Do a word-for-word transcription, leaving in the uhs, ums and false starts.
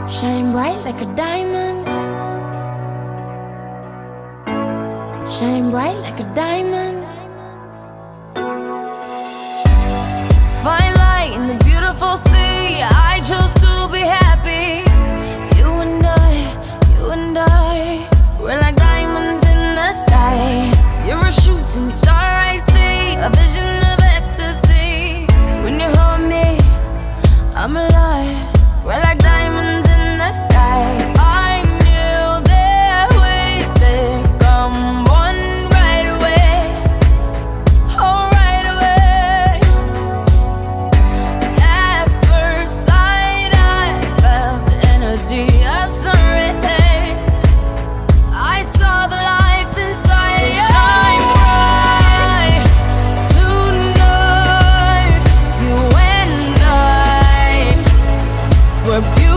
Shine bright like a diamond. Shine bright like a diamond. Find light in the beautiful sea. I chose to be happy. You and I, you and I, we're like diamonds in the sky. You're a shooting star, I see, a vision of ecstasy. When you hold me, I'm alive. We're like diamonds in the sky. I knew that we'd become one right away. Oh, right away. At first sight, I felt the energy of sun rays. I saw the life inside you. So shine bright tonight. You and I, we're beautiful.